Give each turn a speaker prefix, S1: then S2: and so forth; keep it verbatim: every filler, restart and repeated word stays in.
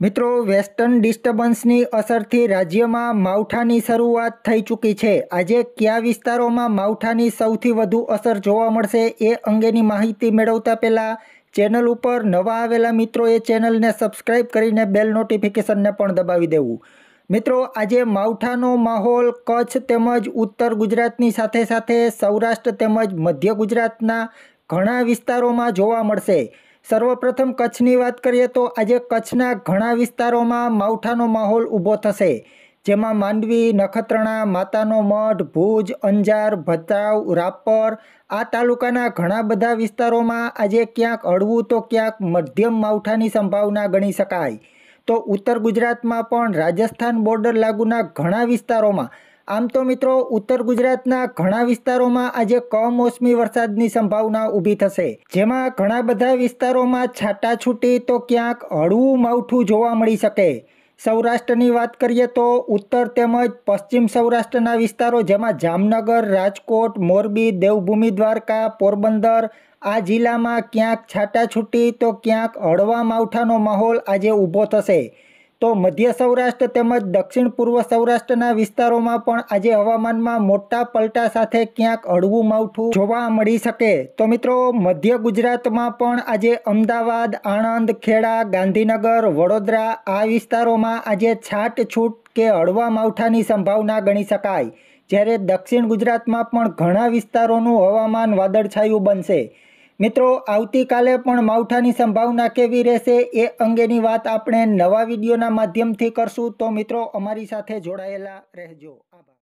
S1: મિત્રો, વેસ્ટર્ન ડિસ્ટર્બન્સની અસરથી રાજ્યમાં માવઠાની શરૂઆત થઈ ચૂકી છે। આજે કયા વિસ્તારોમાં માવઠાની સૌથી વધુ અસર જોવા મળશે એ અંગેની માહિતી મેળવતા પહેલાં ચેનલ ઉપર નવા આવેલા મિત્રોએ ચેનલને સબસ્ક્રાઈબ કરીને બેલ નોટિફિકેશનને પણ દબાવી દેવું। મિત્રો, આજે માવઠાનો માહોલ કચ્છ તેમજ ઉત્તર ગુજરાતની સાથે સાથે સૌરાષ્ટ્ર તેમજ મધ્ય ગુજરાતના ઘણા વિસ્તારોમાં જોવા મળશે। સર્વપ્રથમ કચ્છની વાત કરીએ તો આજે કચ્છના ઘણા વિસ્તારોમાં માવઠાનો માહોલ ઊભો થશે, જેમાં માંડવી, નખત્રાણા, માતાનો મઢ, ભુજ, અંજાર, ભચાઉ, રાપર આ તાલુકાના ઘણા બધા વિસ્તારોમાં આજે ક્યાંક હળવું તો ક્યાંક મધ્યમ માવઠાની સંભાવના ગણી શકાય। તો ઉત્તર ગુજરાતમાં પણ રાજસ્થાન બોર્ડર લાગુના ઘણા વિસ્તારોમાં, આમ તો મિત્રો ઉત્તર ગુજરાતના ઘણા વિસ્તારોમાં આજે કમોસમી વરસાદની સંભાવના ઊભી થશે, જેમાં ઘણા બધા વિસ્તારોમાં છાટાછૂટી તો ક્યાંક હળવું માવઠું જોવા મળી શકે। સૌરાષ્ટ્રની વાત કરીએ તો ઉત્તર તેમજ પશ્ચિમ સૌરાષ્ટ્રના વિસ્તારો જેમાં જામનગર, રાજકોટ, મોરબી, દેવભૂમિ દ્વારકા, પોરબંદર આ જિલ્લામાં ક્યાંક છાટાછૂટી તો ક્યાંક હળવા માવઠાનો માહોલ આજે ઊભો થશે। તો મધ્ય સૌરાષ્ટ્ર તેમજ દક્ષિણ પૂર્વ સૌરાષ્ટ્રના વિસ્તારોમાં પણ આજે હવામાનમાં મોટા પલટા સાથે ક્યાંક હળવું માવઠું જોવા મળી શકે। તો મિત્રો, મધ્ય ગુજરાતમાં પણ આજે અમદાવાદ, આણંદ, ખેડા, ગાંધીનગર, વડોદરા આ વિસ્તારોમાં આજે છાંટછૂટ કે હળવા માવઠાની સંભાવના ગણી શકાય, જ્યારે દક્ષિણ ગુજરાતમાં પણ ઘણા વિસ્તારોનું હવામાન વાદળછાયું બનશે। મિત્રો, આવતીકાલે પણ માવઠાની સંભાવના કેવી રહેશે એ અંગેની વાત આપણે નવા વિડીયોના માધ્યમથી કરશું। તો મિત્રો, અમારી સાથે જોડાયેલા રહેજો। આભાર।